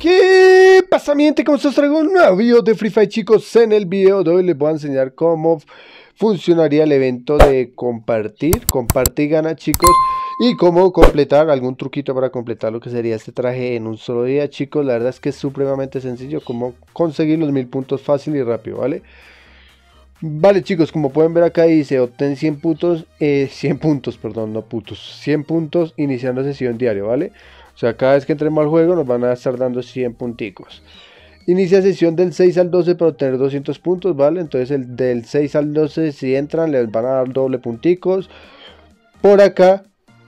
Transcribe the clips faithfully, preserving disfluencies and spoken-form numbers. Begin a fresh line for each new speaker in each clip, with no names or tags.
¿Qué pasa, mi gente? ¿Cómo estás? Traigo un nuevo video de Free Fire, chicos. En el video de hoy les voy a enseñar cómo funcionaría el evento de compartir, comparte y gana, chicos, y cómo completar, algún truquito para completar lo que sería este traje en un solo día, chicos. La verdad es que es supremamente sencillo, cómo conseguir los mil puntos fácil y rápido, ¿vale? Vale, chicos, como pueden ver acá dice obtén cien puntos, eh, cien puntos, perdón, no putos, cien puntos iniciando sesión diario, ¿vale? O sea, cada vez que entremos al juego nos van a estar dando cien punticos. Inicia sesión del seis al doce para obtener doscientos puntos, ¿vale? Entonces el del seis al doce si entran les van a dar doble punticos. Por acá,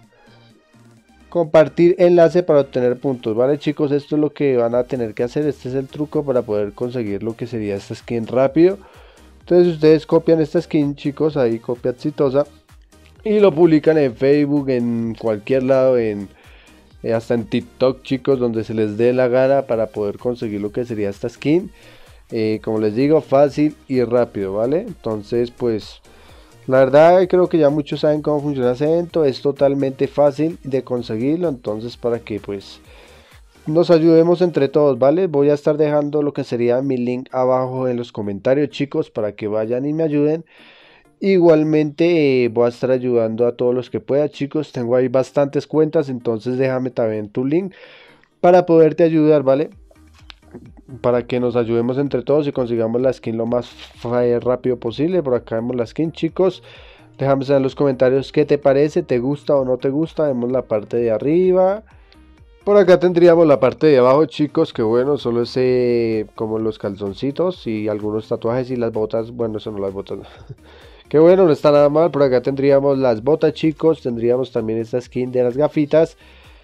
compartir enlace para obtener puntos, ¿vale, chicos? Esto es lo que van a tener que hacer, este es el truco para poder conseguir lo que sería esta skin rápido. Entonces ustedes copian esta skin, chicos, ahí copia exitosa, y lo publican en Facebook, en cualquier lado, en eh, hasta en TikTok, chicos, donde se les dé la gana para poder conseguir lo que sería esta skin. Eh, como les digo, fácil y rápido, ¿vale? Entonces, pues, la verdad creo que ya muchos saben cómo funciona ese evento, es totalmente fácil de conseguirlo, entonces para que pues nos ayudemos entre todos, ¿vale? Voy a estar dejando lo que sería mi link abajo en los comentarios, chicos, para que vayan y me ayuden. Igualmente eh, voy a estar ayudando a todos los que pueda, chicos. Tengo ahí bastantes cuentas, entonces déjame también tu link para poderte ayudar, ¿vale? Para que nos ayudemos entre todos y consigamos la skin lo más rápido posible. Por acá vemos la skin, chicos. Déjame saber en los comentarios qué te parece, te gusta o no te gusta. Vemos la parte de arriba. Por acá tendríamos la parte de abajo, chicos, que bueno, solo es eh, como los calzoncitos y algunos tatuajes y las botas. Bueno, eso no, las botas que bueno, no está nada mal. Por acá tendríamos las botas, chicos, tendríamos también esta skin de las gafitas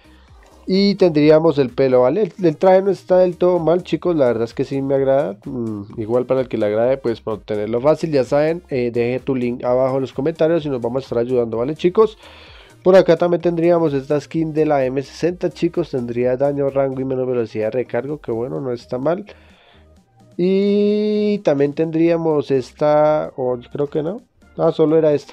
y tendríamos el pelo, ¿vale? El, el traje no está del todo mal, chicos, la verdad es que sí me agrada. mm, Igual para el que le agrade, pues para obtenerlo fácil, ya saben, eh, deje tu link abajo en los comentarios y nos vamos a estar ayudando, ¿vale, chicos? Por acá también tendríamos esta skin de la M sesenta, chicos, tendría daño, rango y menos velocidad de recargo, que bueno, no está mal. Y también tendríamos esta, o oh, creo que no, ah, solo era esta.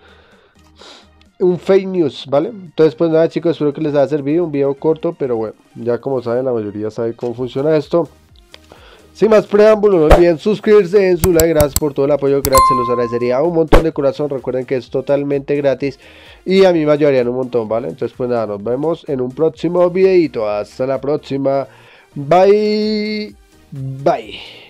Un fake news, ¿vale? Entonces pues nada, chicos, espero que les haya servido, un video corto, pero bueno, ya como saben, la mayoría sabe cómo funciona esto. Sin más preámbulos, no olviden suscribirse, den su like, gracias por todo el apoyo, gracias, se los agradecería un montón de corazón. Recuerden que es totalmente gratis y a mí me ayudarían un montón, ¿vale? Entonces pues nada, nos vemos en un próximo videito, hasta la próxima, bye, bye.